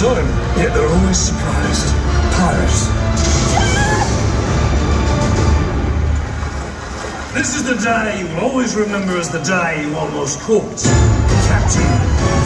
time, yet they're always surprised. Pirates. This is the day you will always remember as the day you almost caught Captain